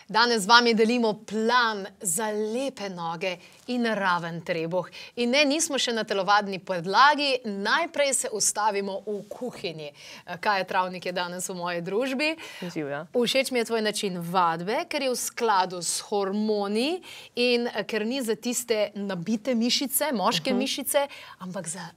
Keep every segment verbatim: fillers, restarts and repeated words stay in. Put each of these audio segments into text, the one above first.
Danes z vami delimo plan za lepe noge in raven trebuh. In ne, nismo še na telovadni podlagi, najprej se ustavimo v kuhinji. Kaj je Travnik je danes v moji družbi? Živjo. Všeč mi je tvoj način vadbe, ker je v skladu s hormoni in ker ni za tiste nabite mišice, moške Mhm. mišice, ampak za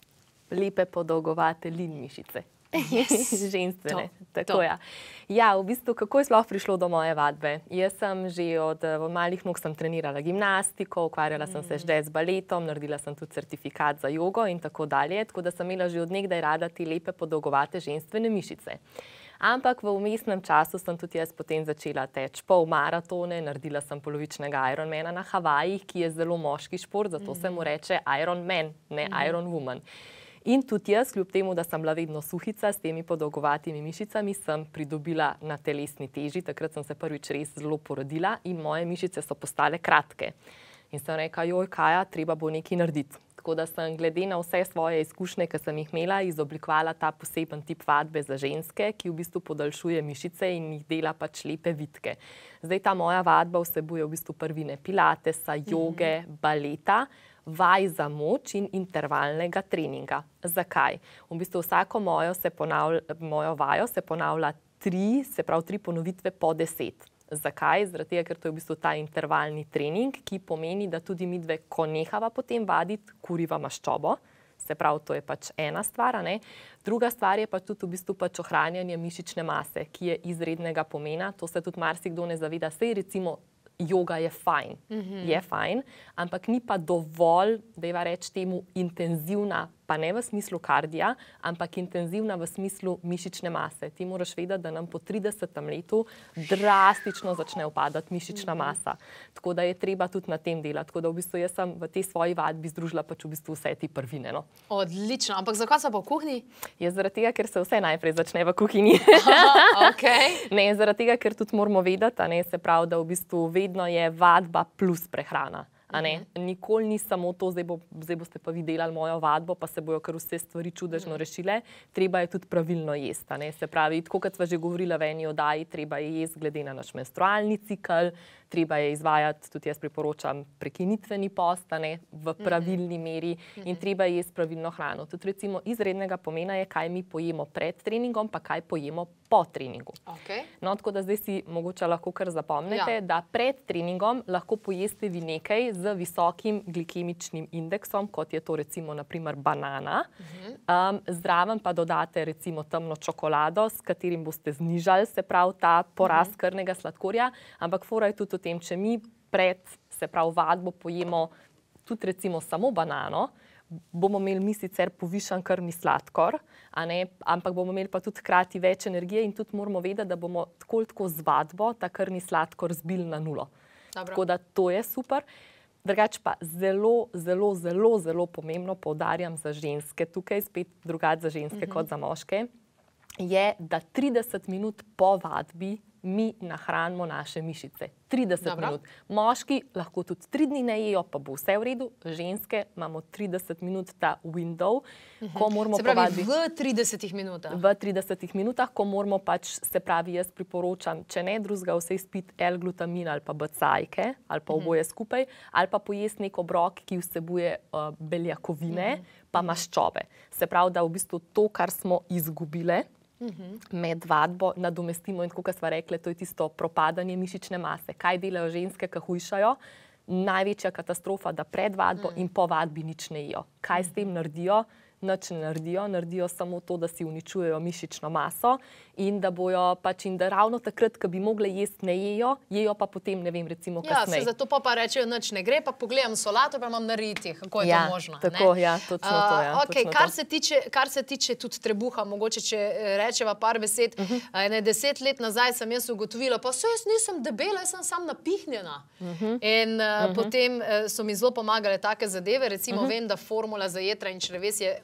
Lepe podolgovate lin mišice. Yes. Ženstvene. To, Tako, to. ja. Ja, v bistvu, kako je sploh prišlo do moje vadbe? Jaz sem že od, od malih nog sem trenirala gimnastiko, ukvarjala sem se že z baletom, naredila sem tudi certifikat za jogo in tako dalje, tako da sem imela že od nekdaj rada te lepe podolgovate ženstvene mišice. Ampak v vmesnem času sem tudi jaz potem začela teči pol maratone, naredila sem polovičnega Ironmana na Havajih, ki je zelo moški šport, zato se mu reče Ironman, ne Ironwoman. In tudi jaz, kljub temu, da sem bila vedno suhica s temi podolgovatimi mišicami, sem pridobila na telesni teži. Takrat sem se prvič res zelo porodila in moje mišice so postale kratke. In sem rekla, joj, Kaja, treba bo nekaj narediti. Tako da sem glede na vse svoje izkušnje, ki sem jih imela, izoblikovala ta poseben tip vadbe za ženske, ki v bistvu podaljšuje mišice in jih dela pač lepe vitke. Zdaj ta moja vadba vsebuje v bistvu prvine pilatesa, joge, baleta, vaj za moč in intervalnega treninga. Zakaj? V bistvu vsako mojo, se ponavlja, mojo vajo se ponavlja tri, se pravi tri ponovitve po deset. Zakaj? Zaradi tega, ker to je v bistvu ta intervalni trening, ki pomeni, da tudi midve, ko nehava potem vaditi, kuriva maščobo. Se pravi, to je pač ena stvar, ne? Druga stvar je pa tudi v bistvu pač ohranjanje mišične mase, ki je izrednega pomena. To se tudi marsikdo ne zaveda. Sej recimo joga je fajn, mm-hmm. je fajn, ampak ni pa dovolj, dajva reči temu, intenzivna, pa ne v smislu kardija, ampak intenzivna v smislu mišične mase. Ti moraš vedeti, da nam po tridesetem letu drastično začne upadati mišična masa. Tako da je treba tudi na tem delati. Tako da v bistvu jaz sem v tej svoji vadbi združila pač v bistvu vse te prvine. No. Odlično, ampak zakaj so pa v kuhinji? Je zaradi tega, ker se vse najprej začne v kuhinji. Aha, okay. Ne, zaradi tega, ker tudi moramo vedeti, a ne, se pravi, da v bistvu vedno je vadba plus prehrana. A ne? Nikoli ni samo to, zdaj, bo, zdaj boste pa vi delali mojo vadbo, pa se bojo kar vse stvari čudežno rešile. Treba je tudi pravilno jesti. A ne? Se pravi, tako kot sva že govorila v eni oddaji, treba je jesti glede na naš menstrualni cikel, treba je izvajati, tudi jaz priporočam, prekinitveni post, a ne, v pravilni meri in treba je jesti pravilno hrano. Tudi recimo izrednega pomena je, kaj mi pojemo pred treningom, pa kaj pojemo po treningu. Okay. No, tako da zdaj si mogoče lahko kar zapomnite, ja. Da pred treningom lahko pojeste vi nekaj z visokim glikemičnim indeksom, kot je to recimo naprimer banana. Uh-huh. um, zraven pa dodate recimo temno čokolado, s katerim boste znižali, se pravi, ta porast uh-huh. krvnega sladkorja, ampak fora je tudi v tem, če mi pred, se pravi, vadbo pojemo tudi recimo samo banano, bomo imeli mi sicer povišan krvni sladkor, a ne, ampak bomo imeli pa tudi hkrati več energije in tudi moramo vedeti, da bomo tako tako z vadbo ta krvni sladkor zbili na nulo. Dobro. Tako da to je super. Drugače pa zelo, zelo, zelo, zelo pomembno poudarjam za ženske, tukaj spet drugače za ženske mm-hmm. kot za moške, je, da trideset minut po vadbi mi nahranimo naše mišice. trideset Dobro. minut. Moški lahko tudi tri dni ne jejo, pa bo vse v redu. Ženske imamo trideset minut ta window, uh-huh. ko moramo se pravi, povadbi, v tridesetih minutah. v tridesetih minutah, ko moramo pač, se pravi, jaz priporočam, če ne drugega, vse spiti L-glutamin ali pa B C A A-jke, ali pa oboje uh-huh. skupaj, ali pa pojesti nek obrok, ki vsebuje uh, beljakovine, uh-huh. pa maščobe. Se pravi, da v bistvu to, kar smo izgubile, Uh-huh. med vadbo nadomestimo in tako, kot sva rekli, to je tisto propadanje mišične mase. Kaj delajo ženske, ki hujšajo? Največja katastrofa, da pred vadbo uh-huh. in po vadbi nič ne jejo. Kaj uh-huh. s tem naredijo? Nič ne naredijo, naredijo samo to, da si uničujejo mišično maso in da bojo pač in da ravno takrat, ko bi mogle jesti, ne jejo, jejo pa potem, ne vem, recimo ja, kasneje. Ja, zato pa pa rečejo, nič ne gre, pa pogledam solato, pa imam nariti, kako je ja, to možno. Tako, ne? ja, točno to, ja. Uh, okay, točno kar, to. se tiče, kar se tiče tudi trebuha, mogoče, če rečeva par besed, uh-huh. ne, deset let nazaj sem jaz ugotovila, pa so jaz nisem debela, jaz sem sam napihnjena. Uh-huh. In uh, uh-huh. potem uh, so mi zelo pomagale take zadeve, recimo uh-huh. vem, da formula za jetra in črevesje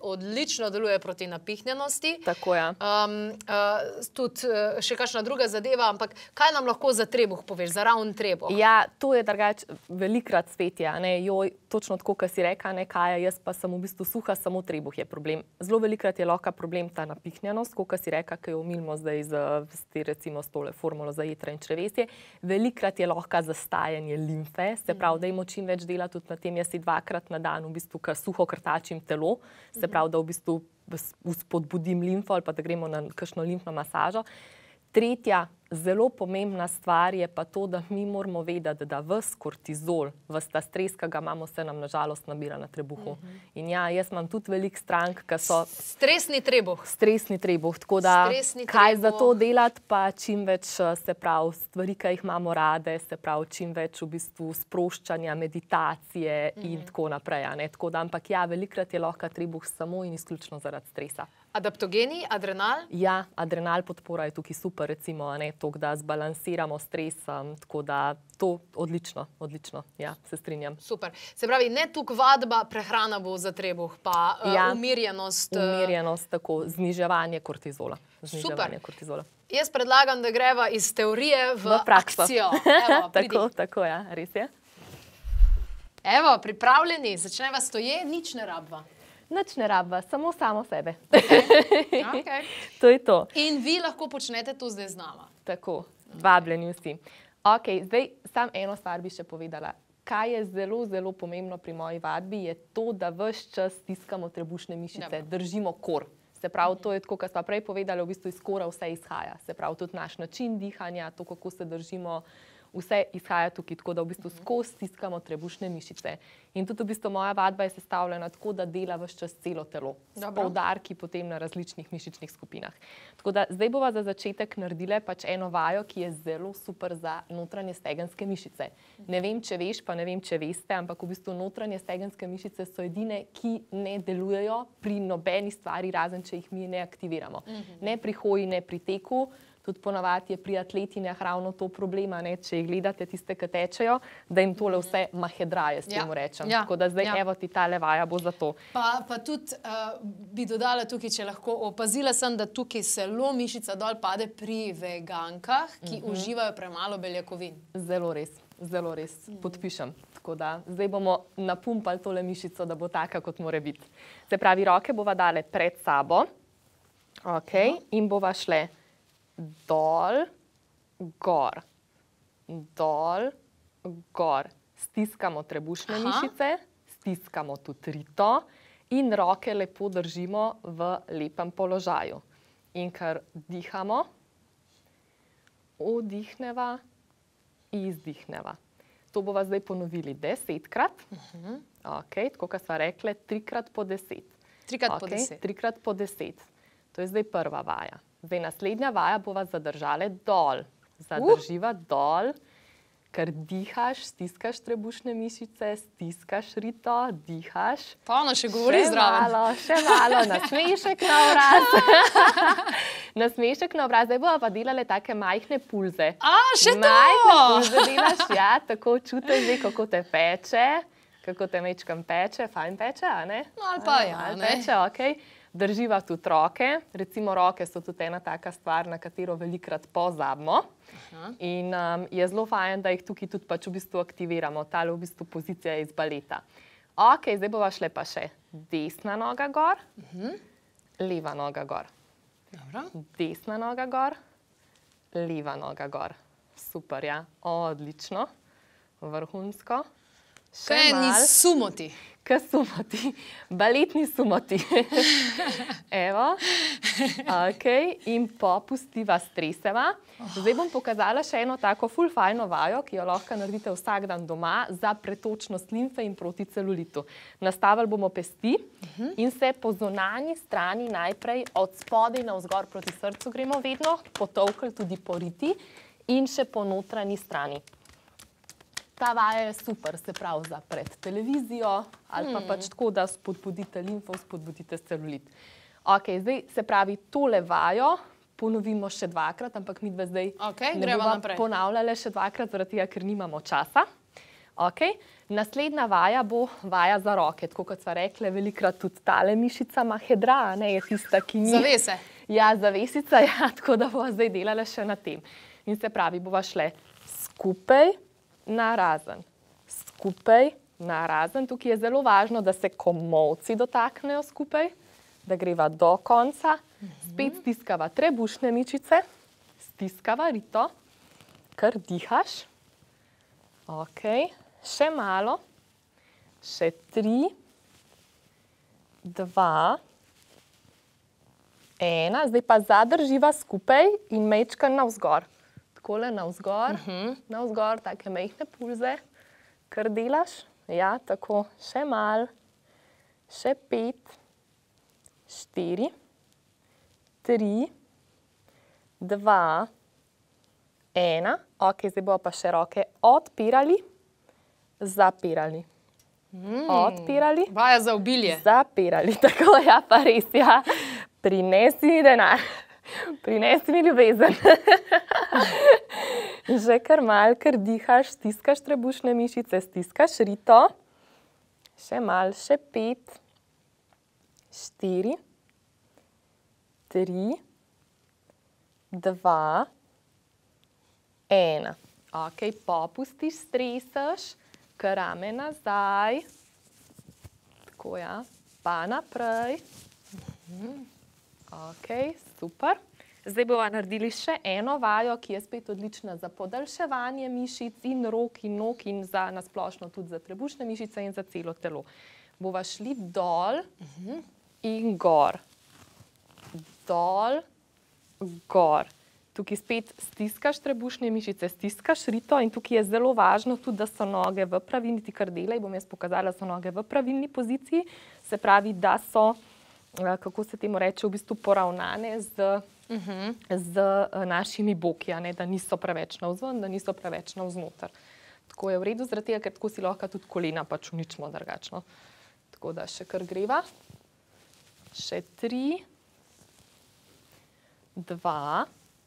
odlično deluje proti napihnjenosti. Tako je. Um, uh, tudi uh, še kakšna druga zadeva, ampak kaj nam lahko za trebuh poveš, za ravn trebuh? Ja, to je drugač velikrat svetje, a ne, joj, točno tako, kot si reka, ne, Kaja, jaz pa sem v bistvu suha, samo trebuh je problem. Zelo velikrat je lahko problem ta napihnjenost, kot si reka, ki jo omilimo zdaj z, z recimo s tole formulo za jetra in črevesje. Velikrat je lahko zastajanje limfe, se pravi, da imamo čim več dela tudi na tem, jaz si dvakrat na dan v bistvu kar suho krtačim telo, se pravi, da v bistvu spodbudim limfo ali pa da gremo na kakšno limfno masažo. Tretja zelo pomembna stvar je pa to, da mi moramo vedeti, da ves kortizol, ves ta stres, ki ga imamo, se nam nažalost nabira na trebuhu. In ja, jaz imam tudi veliko strank, ki so... Stresni trebuh. Stresni trebuh, tako da kaj za to delati, pa čim več, se pravi, stvari, ki jih imamo rade, se pravi, čim več v bistvu sproščanja, meditacije in tako naprej. Tako da, ampak ja, velikrat je lahko trebuh samo in izključno zaradi stresa. Adaptogeni, adrenal? Ja, adrenal podpora je tukaj super, recimo, ne, to, da zbalansiramo stres, tako da to odlično, odlično, ja, se strinjam. Super. Se pravi, ne tuk vadba, prehrana bo za trebuh, pa ja, uh, umirjenost. Umirjenost, tako, zniževanje kortizola. Zniževanje Super. Kortizola. Jaz predlagam, da greva iz teorije v, v prakso. Akcijo. Evo, tako, tako, ja, res je. Evo, pripravljeni, začneva stoje, nič ne rabva. Nič ne rabva, samo samo sebe. Okay. Okay. To je to. In vi lahko počnete to zdaj z nama. Tako, vabljeni vsi. Ok, zdaj sam eno stvar bi še povedala. Kaj je zelo, zelo pomembno pri moji vadbi, je to, da ves čas stiskamo trebušne mišice, Dobro. držimo kor. Se pravi, to je tako, kot sva prej povedala, v bistvu iz kora vse izhaja. Se pravi, tudi naš način dihanja, to, kako se držimo, vse izhaja tukaj, tako da v bistvu skozi stiskamo trebušne mišice. In tudi v bistvu moja vadba je sestavljena tako, da dela ves čas celo telo. S poudarki potem na različnih mišičnih skupinah. Tako da zdaj bova za začetek naredile pač eno vajo, ki je zelo super za notranje stegenske mišice. Ne vem, če veš, pa ne vem, če veste, ampak v bistvu notranje stegenske mišice so edine, ki ne delujejo pri nobeni stvari, razen če jih mi ne aktiviramo. Ne pri hoji, ne pri teku. Tudi ponavadi je pri atletinjah ravno to problema, ne, če jih gledate tiste, ki tečejo, da jim tole vse mahedraje, s temu rečem. Ja, tako da zdaj, ja. evo ti tale vaja bo za to. Pa, pa tudi uh, bi dodala tukaj, če lahko, opazila sem, da tukaj zelo mišica dol pade pri vegankah, ki uh-huh. uživajo premalo beljakovin. Zelo res, zelo res, uh-huh. podpišem. Tako da zdaj bomo napumpali tole mišico, da bo taka, kot mora biti. Se pravi, roke bova dale pred sabo, okay, uh-huh. in bova šle dol, gor, dol, gor. Stiskamo trebušne Aha. mišice, stiskamo tudi rito in roke lepo držimo v lepem položaju. In kar dihamo, vdihneva, izdihneva. To bova zdaj ponovili desetkrat. Uh-huh. Okay, tako, kot sva rekli, trikrat po deset. Trikrat okay, po deset. Trikrat po deset. To je zdaj prva vaja. Zdaj, naslednja vaja bova zadržale dol. Zadrživa uh. dol, ker dihaš, stiskaš trebušne mišice, stiskaš rito, dihaš. Pa ona še govori še zraven. Malo, še malo, nasmešek na obraz. Nasmešek na obraz. Zdaj bova pa delale take majhne pulze. A, še to! Majhne pulze delaš, ja, tako čutiš zdaj, kako te peče, kako te mečkam peče, fajn peče, a ne? No, ali pa ja, ali ne. Peče, okej. Okay. Drživa tudi roke, recimo roke so tudi ena taka stvar, na katero velikrat pozabimo. Aha. In um, je zelo fajn, da jih tukaj tudi pač v bistvu aktiviramo, tale v bistvu pozicija iz baleta. Ok, zdaj bova šle pa še desna noga gor, uh-huh. leva noga gor. Dobro. Desna noga gor, leva noga gor. Super, ja, odlično, vrhunsko. Še Kaj mal. ni sumoti? Kaj sumoti? Baletni sumoti. Evo, ok, in popustiva streseva. Zdaj bom pokazala še eno tako ful fajno vajo, ki jo lahko naredite vsak dan doma za pretočnost limfe in proti celulitu. Nastavili bomo pesti uh-huh. in se po zunanji strani najprej od spodaj navzgor proti srcu gremo vedno, potolkli tudi po riti in še po notranji strani. Ta vaja je super, se pravi za pred televizijo ali pa hmm. pač tako, da spodbudite limfo, spodbudite celulit. Ok, zdaj se pravi tole vajo ponovimo še dvakrat, ampak mi dve zdaj okay, ne bova ponavljale še dvakrat, zaradi tega, ker nimamo časa. Okay. Naslednja vaja bo vaja za roke. Tako kot sva rekla, velikrat tudi tale mišica mahedra, ne, je tista, ki ni... Zavese. Ja, zavesica, ja, tako da bova zdaj delala še na tem. In se pravi, bova šle skupaj, narazen, skupaj, narazen. Tukaj je zelo važno, da se komolci dotaknejo skupaj, da greva do konca. Spet stiskava trebušne mišice, stiskava rito, kar dihaš. Ok, še malo, še tri, dva, ena. Zdaj pa zadrživa skupaj in mečka navzgor. Takole navzgor, navzgor, take mejhne pulze, kar delaš. Ja, tako, še malo, še pet, štiri, tri, dva, ena. Ok, zdaj bomo pa še roke odpirali, zapirali. Odpirali. Vaja za obilje. Zapirali, tako, ja, pa res, ja. Prinesi mi denar, prinesi mi ljubezen. Že kar malo, kar dihaš, stiskaš trebušne mišice, stiskaš rito. Še malo, še pet, štiri, tri, dva, ena. Ok, popustiš, stresaš, kar rame nazaj. Tako, ja, pa naprej. Ok, super. Zdaj bova naredili še eno vajo, ki je spet odlična za podaljševanje mišic in rok in nog in za nasplošno tudi za trebušne mišice in za celo telo. Bova šli dol in gor. Dol, gor. Tukaj spet stiskaš trebušne mišice, stiskaš rito in tukaj je zelo važno tudi, da so noge v pravilni, ti kar delaj, bom jaz pokazala, so noge v pravilni poziciji, se pravi, da so, kako se temu reče, v bistvu poravnane z, z našimi boki, a ne, da niso preveč navzven, da niso preveč navznoter. Tako je v redu, zaradi tega, ker tako si lahko tudi kolena pač uničimo drugačno. Tako da še kar greva. Še tri, dva,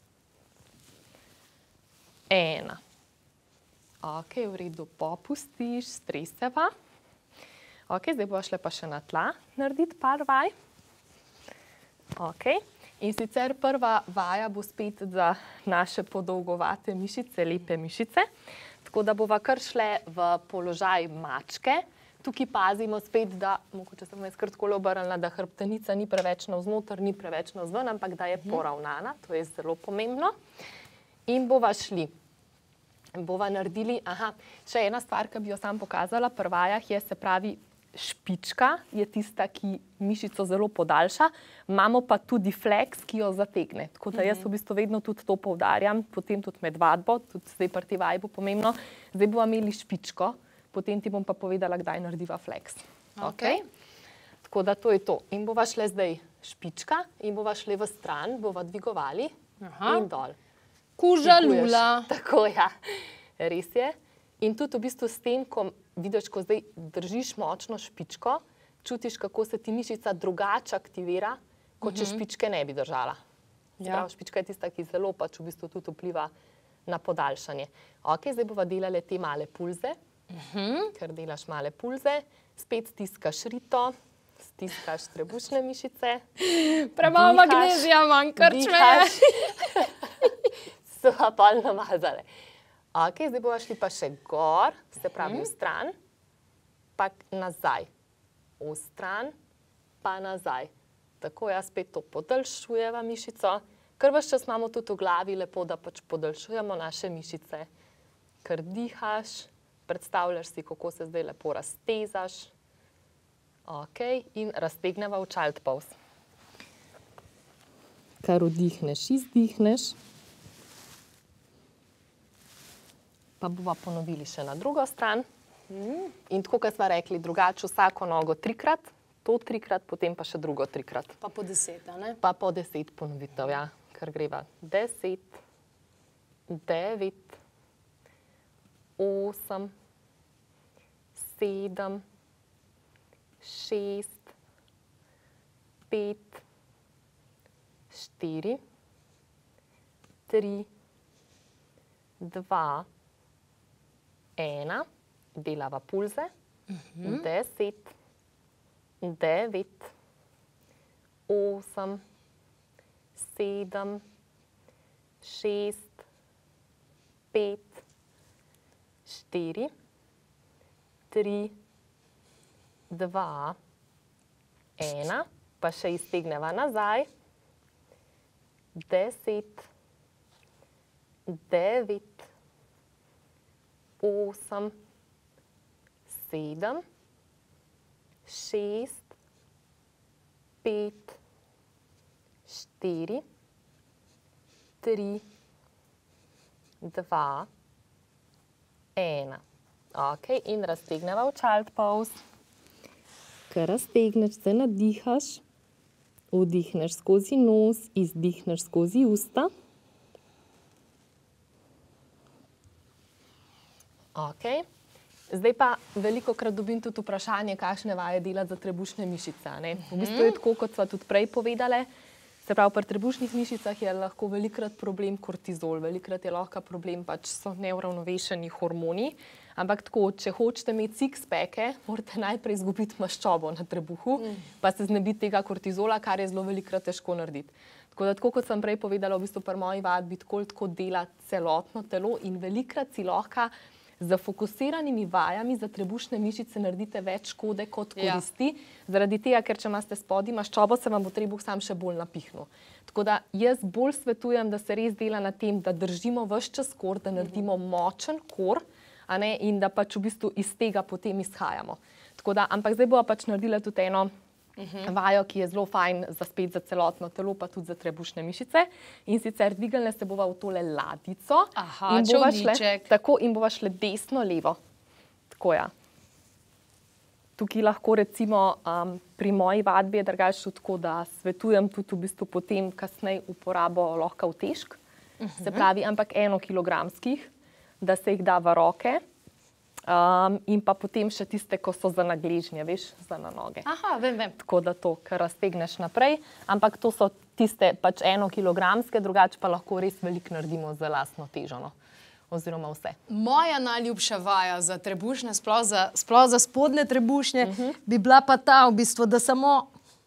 ena. Ok, v redu, popustiš, streseva. Ok, zdaj bova šle pa še na tla narediti par vaj. Ok, in sicer prva vaja bo spet za naše podolgovate mišice, lepe mišice. Tako da bova kar šle v položaj mačke. Tukaj pazimo spet, da, mogoče sem jaz kar takole obrnila, da hrbtenica ni preveč navznoter, ni preveč navzven, ampak da je poravnana, to je zelo pomembno. In bova šli. Bova naredili, aha, še ena stvar, ki bi jo sam pokazala pri vajah je, se pravi, špička je tista, ki mišico zelo podaljša, imamo pa tudi flex, ki jo zategne. Tako da jaz v bistvu vedno tudi to poudarjam, potem tudi med vadbo, tudi zdaj pri tej vaji bo pomembno. Zdaj bova imeli špičko, potem ti bom pa povedala, kdaj narediva flex. Ok? Tako da to je to. In bova šle zdaj špička in bova šle v stran, bova dvigovali in dol. Kuža lula. Tako, ja. Res je. In tudi v bistvu s tem, ko vidiš, ko zdaj držiš močno špičko, čutiš, kako se ti mišica drugače aktivira, kot če špičke ne bi držala. Prav, špička je tista, ki zelo pač v bistvu tudi vpliva na podaljšanje. Ok, zdaj bova delali te male pulze, ker delaš male pulze, spet stiskaš rito, stiskaš trebušne mišice. Premalo magnezija manj, krčme. So pa pol namazale. Ok, zdaj bova šli pa še gor, se pravi v stran, pa nazaj. V stran, pa nazaj. Tako, jaz spet to podaljšujeva mišico. Ker ves čas imamo tudi v glavi lepo, da pač podaljšujemo naše mišice. Ker dihaš, predstavljaš si, kako se zdaj lepo raztezaš. Ok, in raztegneva v child pose. Kar vdihneš, izdihneš. Pa bova ponovili še na drugo stran. In tako, kot smo rekli, drugače vsako nogo trikrat, to trikrat, potem pa še drugo trikrat. Pa po deset, a ne? Pa po deset ponovitev, ja. Ker greva deset, devet, osem, sedem, šest, pet, štiri, tri, dva, ena. delava pulze. Deset, devet, osem, sedem, šest, pet, štiri, tri, dva, ena, pa še iztegneva nazaj. Deset, devet, osem, sedem, šest, pet, štiri, tri, dva, ena. Ok, in raztegneva v child pose. Ko raztegneš, se nadihaš, vdihneš skozi nos, izdihneš skozi usta. Ok. Zdaj pa velikokrat dobim tudi vprašanje, kakšne vaje delati za trebušne mišice. Ne? V bistvu je tako, kot sva tudi prej povedali. Se pravi, pri trebušnih mišicah je lahko velikokrat problem kortizol, velikokrat je lahko problem, pač so neuravnovešeni hormoni. Ampak tako, če hočete imeti six-packe, morate najprej izgubiti maščobo na trebuhu, pa se znebiti tega kortizola, kar je zelo velikokrat težko narediti. Tako da, tako kot sem prej povedala, v bistvu pri moji vadbi tako, tako dela celotno telo in velikokrat si lahko z fokusiranimi vajami za trebušne mišice naredite več škode kot koristi, ja. Zaradi tega, ker če imate spodaj maščobo, se vam bo trebuh sam še bolj napihnil. Tako da jaz bolj svetujem, da se res dela na tem, da držimo ves čas kor, da naredimo močen kor, a ne, in da pač v bistvu iz tega potem izhajamo. Tako da, ampak zdaj bova pač naredila tudi eno Uhum. vajo, ki je zelo fajn za spet za celotno telo, pa tudi za trebušne mišice. In sicer dvignile se bova v tole ladico. Aha, in bova šle, tako, in bova šle desno, levo. Tako, ja. Tukaj lahko recimo um, pri moji vadbi je drugače tako, da svetujem tudi v bistvu potem kasneje uporabo lahko utežk. Uhum. Se pravi, ampak enokilogramskih, da se jih da v roke. Um, in pa potem še tiste, ko so za nagležnje, veš, za na noge. Aha, vem, vem. Tako da to, kar raztegneš naprej, ampak to so tiste pač enokilogramske, drugače pa lahko res veliko naredimo za lastno težo, no. Oziroma vse. Moja najljubša vaja za trebušne, sploh za, sploh za spodnje trebušnje, uh -huh. bi bila pa ta v bistvu, da samo...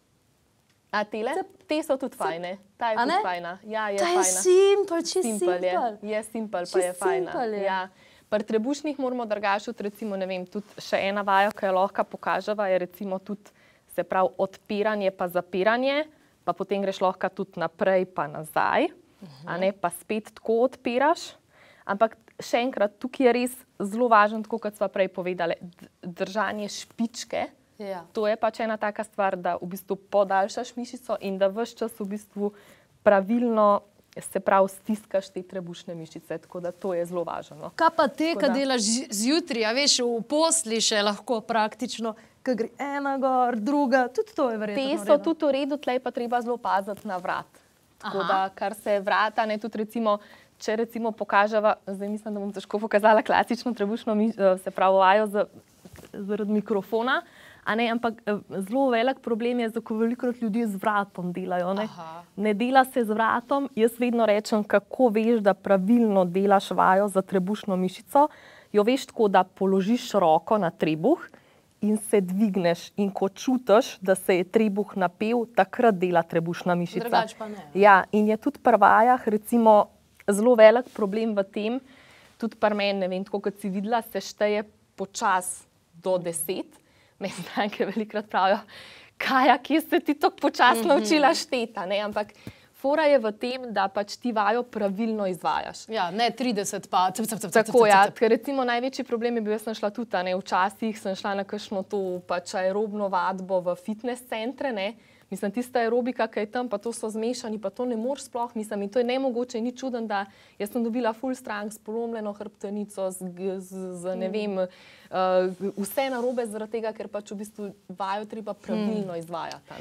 A tele? Te so tudi fajne. Ta je tudi fajna. Ja, je ta fajna. je simpel, čisto simpel. Je, je simpel, pa je fajna. Je. Ja. Pri trebušnih moramo drugačiti, recimo, ne vem, tudi še ena vaja, ki jo lahko pokaževa, je recimo tudi, se pravi, odpiranje pa zapiranje, pa potem greš lahko tudi naprej pa nazaj, uh-huh. a ne, pa spet tako odpiraš. Ampak še enkrat, tukaj je res zelo važno, tako kot sva prej povedali, držanje špičke. Ja. To je pač ena taka stvar, da v bistvu podaljšaš mišico in da ves čas v bistvu pravilno se pravi, stiskaš te trebušne mišice, tako da to je zelo važno. Kaj pa te, ko delaš zjutraj, a veš, v posli še lahko praktično, ko gre ena gor, druga, tudi to je verjetno Te so tudi v redu, tlej pa treba zelo paziti na vrat. Tako Aha. da, kar se vrata, ne, tudi recimo, če recimo pokaževa, zdaj mislim, da bom težko pokazala klasično trebušno, se pravi, vajo zaradi mikrofona, a ne, ampak zelo velik problem je, ko veliko ljudi z vratom delajo. Ne? ne dela se z vratom. Jaz vedno rečem, kako veš, da pravilno delaš vajo za trebušno mišico. Jo veš tako, da položiš roko na trebuh in se dvigneš. In ko čutiš, da se je trebuh napel, takrat dela trebušna mišica. Drugač pa ne. Ja, in je tudi pri vajah recimo zelo velik problem v tem, tudi pri meni, ne vem, tako kot si videla, se šteje počas do deset. Meni stranke velikrat pravijo, Kaja, kje ste ti tako počasno naučila šteta, ne? Ampak fora je v tem, da pač ti vajo pravilno izvajaš. Ja, ne trideset pa... Tako, ja, ker recimo največji problem je bil, jaz sem šla tudi, ne, včasih sem šla na kakšno to pač aerobno vadbo v fitness centre, ne. Mislim, tista aerobika, ki je tam, pa to so zmešani, pa to ne moreš sploh, mislim, in to je nemogoče, ni čuden, da jaz sem dobila full strank s polomljeno hrbtenico, z, z, z ne vem, uh, vse narobe zaradi tega, ker pač v bistvu vajo treba pravilno izvajati, ne.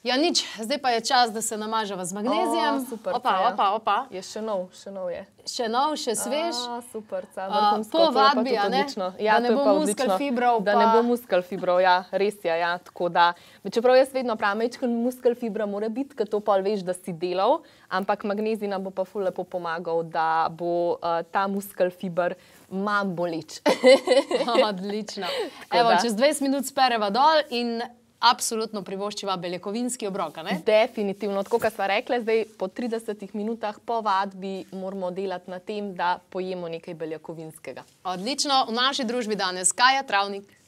Ja, nič, zdaj pa je čas, da se namažava z magnezijem. O, super, opa, ja. opa, opa. Je še nov, še nov je. Še nov, še svež. A, super, ca, A, vrhunsko, po to je pa vadbi, tudi a ne? odlično. Ja, Da ne to je bo pa muskel odlično. fibrov, Da pa- ne bo muskel fibrov, ja, res je, ja, tako da. Čeprav jaz vedno pravim, majčken muskel fibra mora biti, ker to pol veš, da si delal, ampak magnezij nam bo pa ful lepo pomagal, da bo uh, ta muskel fiber manj boleč. Odlično. Tako Evo, da. čez dvajset minut spereva dol in absolutno privoščiva beljakovinski obrok, a ne? Definitivno, tako kot sva rekla, zdaj po tridesetih minutah po vadbi moramo delati na tem, da pojemo nekaj beljakovinskega. Odlično. V naši družbi danes Kaja Travnik.